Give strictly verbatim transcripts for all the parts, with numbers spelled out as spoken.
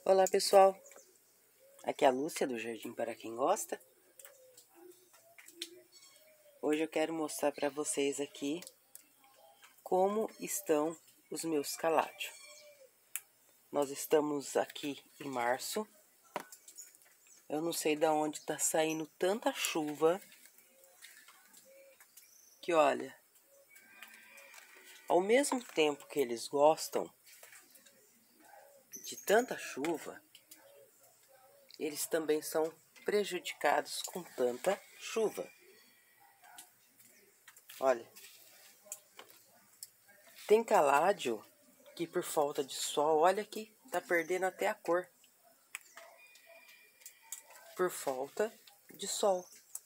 Olá pessoal, aqui é a Lúcia do Jardim Para Quem Gosta. Hoje eu quero mostrar para vocês aqui como estão os meus calátios. Nós estamos aqui em março. Eu não sei de onde está saindo tanta chuva que, olha, ao mesmo tempo que eles gostam de tanta chuva, eles também são prejudicados com tanta chuva. Olha, tem caládio que por falta de sol, olha aqui, tá perdendo até a cor. Por falta de sol.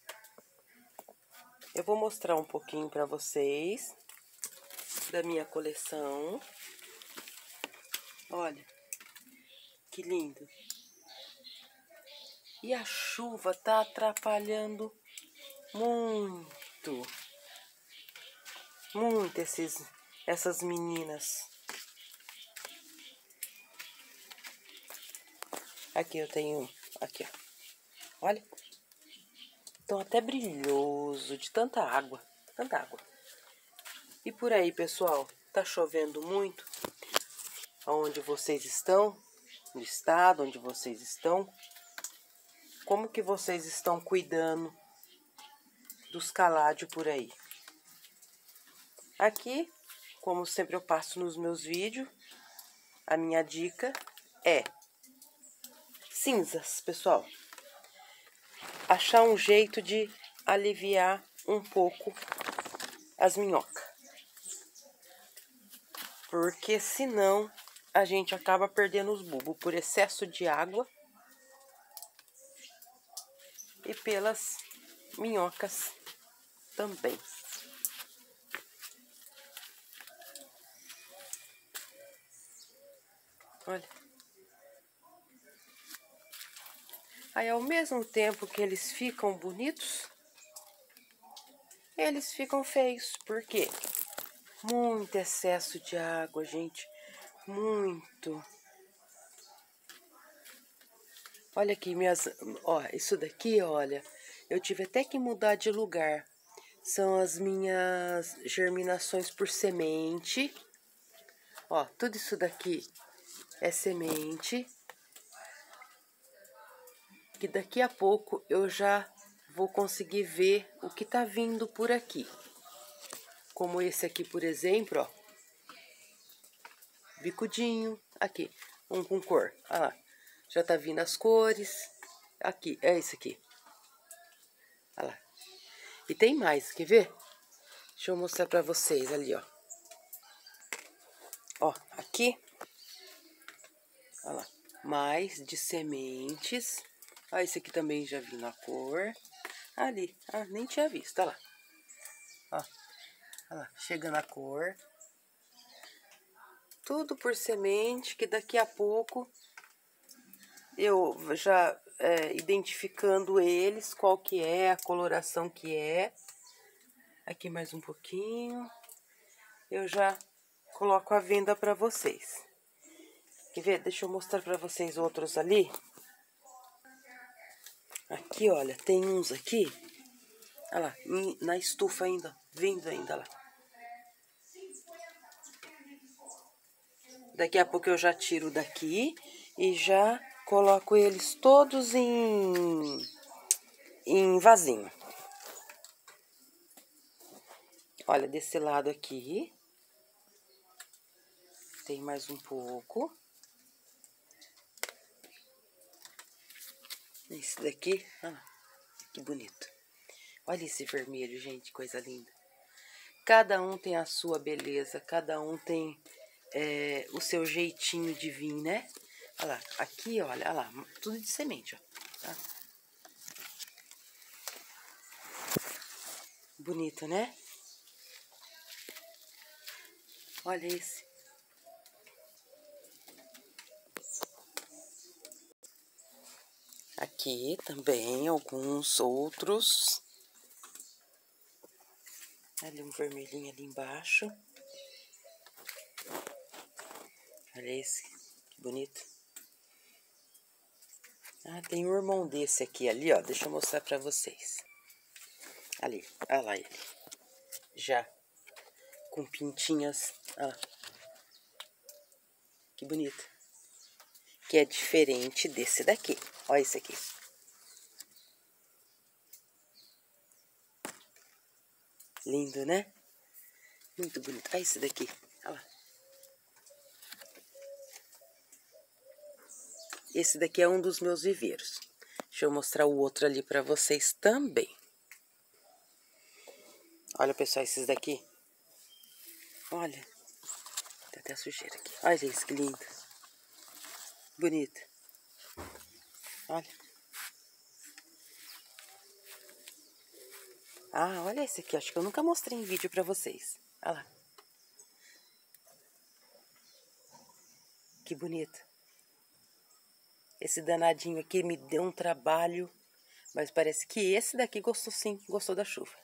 Eu vou mostrar um pouquinho para vocês da minha coleção. Olha, que lindo. E a chuva tá atrapalhando muito, muito esses, essas meninas. Aqui eu tenho, aqui ó, olha. Estão até brilhoso de tanta água, tanta água. E por aí, pessoal, tá chovendo muito? Onde vocês estão? No estado onde vocês estão? Como que vocês estão cuidando dos caládios por aí? Aqui, como sempre eu passo nos meus vídeos, a minha dica é cinzas, pessoal. Achar um jeito de aliviar um pouco as minhocas. Porque senão a gente acaba perdendo os bulbos por excesso de água e pelas minhocas também. Olha. Aí, ao mesmo tempo que eles ficam bonitos, eles ficam feios. Por quê? Muito excesso de água, gente. Muito. Olha aqui, minhas... Ó, isso daqui, olha, eu tive até que mudar de lugar. São as minhas germinações por semente. Ó, tudo isso daqui é semente. Que daqui a pouco eu já vou conseguir ver o que tá vindo por aqui. Como esse aqui, por exemplo, ó. Bicudinho. Aqui, um com cor. Olha lá. Já tá vindo as cores. Aqui, é esse aqui. Olha lá. E tem mais, quer ver? Deixa eu mostrar pra vocês ali, ó. Ó, aqui. Olha lá. Mais de sementes. Ó, esse aqui também já vindo a cor. Ali. Ah, nem tinha visto, olha lá. Ó. Olha lá, chegando a cor. Tudo por semente, que daqui a pouco eu já é, identificando eles, qual que é, a coloração que é. Aqui mais um pouquinho. Eu já coloco a venda para vocês. Quer ver? Deixa eu mostrar para vocês outros ali. Aqui, olha, tem uns aqui. Olha lá, na estufa ainda, vindo ainda lá. Daqui a pouco eu já tiro daqui e já coloco eles todos em, em vasinho. Olha, desse lado aqui. Tem mais um pouco. Esse daqui, ah, que bonito. Olha esse vermelho, gente, coisa linda. Cada um tem a sua beleza, cada um tem é, o seu jeitinho de vir, né? Olha lá, aqui, olha, olha lá, tudo de semente, ó. Tá? Bonito, né? Olha esse. Aqui também alguns outros. Ali um vermelhinho ali embaixo. Olha esse, que bonito. Ah, tem um irmão desse aqui ali, ó. Deixa eu mostrar pra vocês. Ali, olha lá ele. Já com pintinhas, ó. Que bonito. Que é diferente desse daqui. Olha esse aqui. Lindo, né? Muito bonito. Olha esse daqui. Olha lá. Esse daqui é um dos meus viveiros. Deixa eu mostrar o outro ali pra vocês também. Olha, pessoal, esses daqui. Olha. Tem até sujeira aqui. Olha isso, que lindo. Bonito. Olha. Ah, olha esse aqui. Acho que eu nunca mostrei em vídeo pra vocês. Olha lá. Que bonito. Esse danadinho aqui me deu um trabalho. Mas parece que esse daqui gostou sim. Gostou da chuva.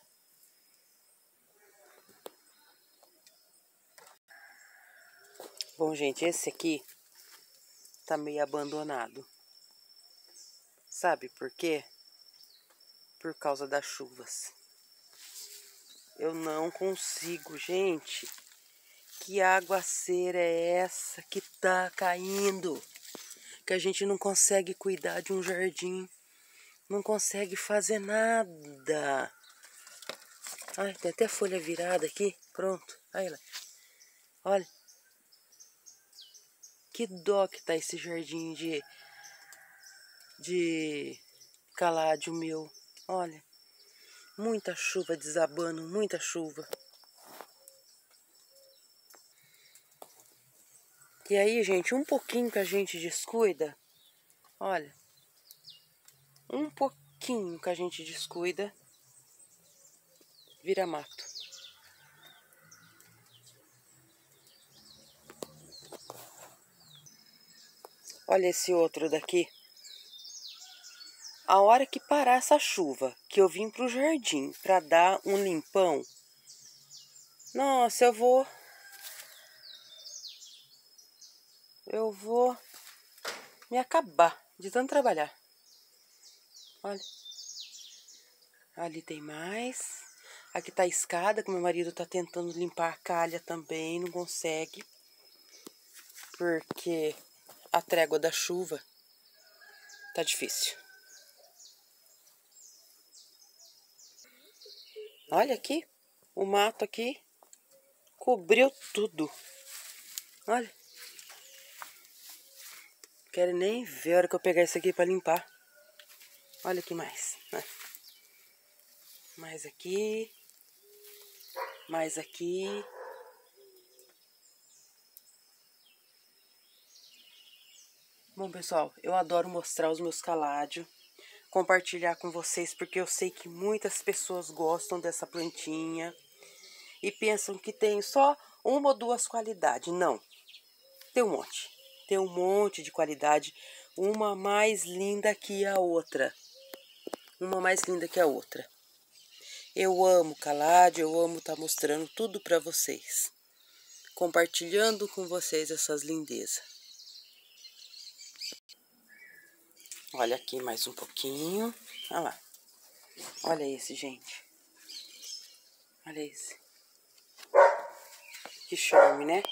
Bom, gente, esse aqui tá meio abandonado. Sabe por quê? Por causa das chuvas. Eu não consigo, gente. Que aguaceira é essa que tá caindo? Que a gente não consegue cuidar de um jardim. Não consegue fazer nada. Ai, tem até folha virada aqui. Pronto. Aí lá. Olha. Que dó que tá esse jardim de... De... caládio meu. Olha. Muita chuva desabando. Muita chuva. E aí, gente, um pouquinho que a gente descuida. Olha. Um pouquinho que a gente descuida. Vira mato. Olha esse outro daqui. A hora que parar essa chuva, que eu vim pro jardim pra dar um limpão, nossa, eu vou... Eu vou me acabar de tanto trabalhar. Olha. Ali tem mais. Aqui tá a escada, que meu marido tá tentando limpar a calha também, não consegue. Porque a trégua da chuva tá difícil. Olha aqui, o mato aqui cobriu tudo. Olha. Quero nem ver a hora que eu pegar isso aqui pra limpar. Olha aqui mais. Mais aqui. Mais aqui. Bom, pessoal, eu adoro mostrar os meus caládios. Compartilhar com vocês, porque eu sei que muitas pessoas gostam dessa plantinha. E pensam que tem só uma ou duas qualidades. Não. Tem um monte. Tem um monte de qualidade. Uma mais linda que a outra. Uma mais linda que a outra. Eu amo caládio, eu amo estar mostrando tudo para vocês. Compartilhando com vocês essas lindezas. Olha aqui mais um pouquinho. Olha lá. Olha esse, gente. Olha esse. Que charme, né?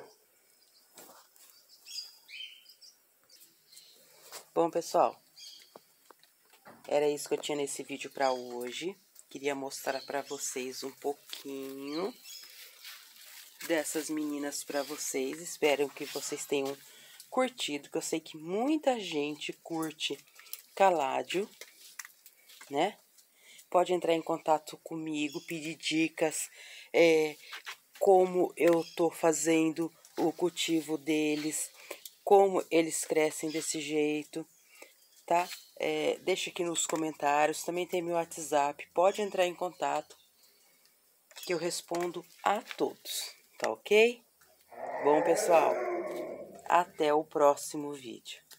Bom, pessoal. Era isso que eu tinha nesse vídeo para hoje. Queria mostrar para vocês um pouquinho dessas meninas para vocês. Espero que vocês tenham curtido, que eu sei que muita gente curte caládio, né? Pode entrar em contato comigo, pedir dicas, é, como eu tô fazendo o cultivo deles, como eles crescem desse jeito, tá? É, deixa aqui nos comentários, também tem meu WhatsApp, pode entrar em contato, que eu respondo a todos, tá ok? Bom, pessoal, até o próximo vídeo.